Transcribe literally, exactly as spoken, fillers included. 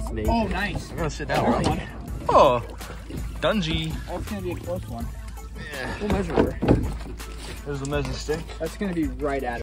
snake. Oh, nice. I'm gonna sit down. Right. One. Oh, Dungy. That's gonna be a close one. We'll measure her. There's the measure stick. That's gonna be right at it.